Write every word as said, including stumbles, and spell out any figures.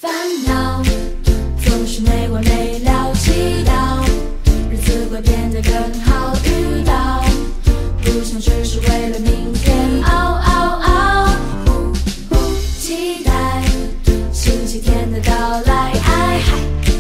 烦恼总是没完没了，祈祷日子会变得更好，遇到不想只是为了明天，嗷嗷嗷，呼呼，期待星期天的到来，哎嗨。